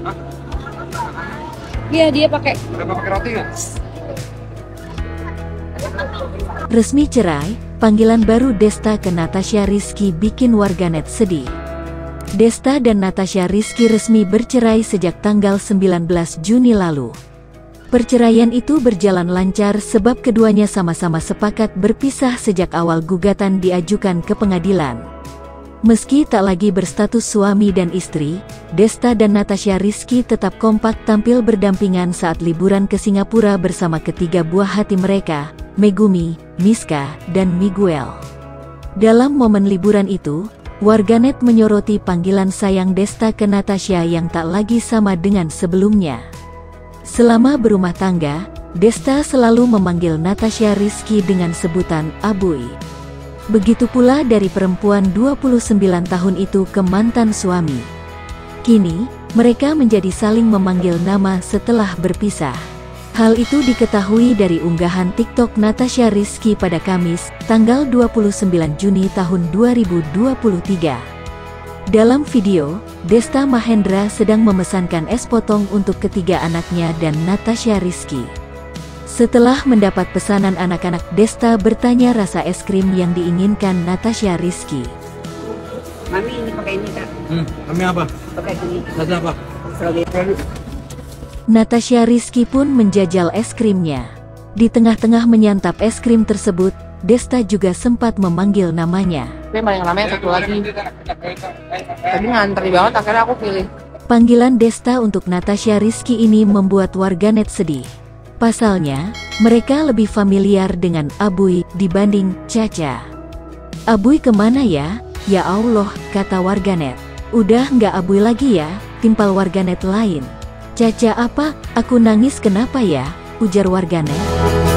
Iya, dia pakai. Kenapa pakai roti nggak? Resmi cerai, panggilan baru Desta ke Natasha Rizky bikin warganet sedih. Desta dan Natasha Rizky resmi bercerai sejak tanggal 19 Juni lalu. Perceraian itu berjalan lancar sebab keduanya sama-sama sepakat berpisah sejak awal gugatan diajukan ke pengadilan. Meski tak lagi berstatus suami dan istri, Desta dan Natasha Rizky tetap kompak tampil berdampingan saat liburan ke Singapura bersama ketiga buah hati mereka, Megumi, Miska, dan Miguel. Dalam momen liburan itu, warganet menyoroti panggilan sayang Desta ke Natasha yang tak lagi sama dengan sebelumnya. Selama berumah tangga, Desta selalu memanggil Natasha Rizky dengan sebutan Abuy. Begitu pula dari perempuan 29 tahun itu ke mantan suami. Kini, mereka menjadi saling memanggil nama setelah berpisah. Hal itu diketahui dari unggahan TikTok Natasha Rizky pada Kamis, tanggal 29 Juni tahun 2023. Dalam video, Desta Mahendra sedang memesankan es potong untuk ketiga anaknya dan Natasha Rizky. Setelah mendapat pesanan anak-anak, Desta bertanya rasa es krim yang diinginkan Natasha Rizky. Mami ini pakai ini kak. Kami apa? Pakai ini. Ada apa? Strawberry. Natasha Rizky pun menjajal es krimnya. Di tengah-tengah menyantap es krim tersebut, Desta juga sempat memanggil namanya. Tapi paling lama satu lagi. Tadi ngantri banget, akhirnya aku pilih. Panggilan Desta untuk Natasha Rizky ini membuat warganet sedih. Pasalnya, mereka lebih familiar dengan Abuy dibanding Caca. Abuy kemana ya? Ya Allah, kata warganet. Udah nggak Abuy lagi ya, timpal warganet lain. Caca apa? Aku nangis kenapa ya? Ujar warganet.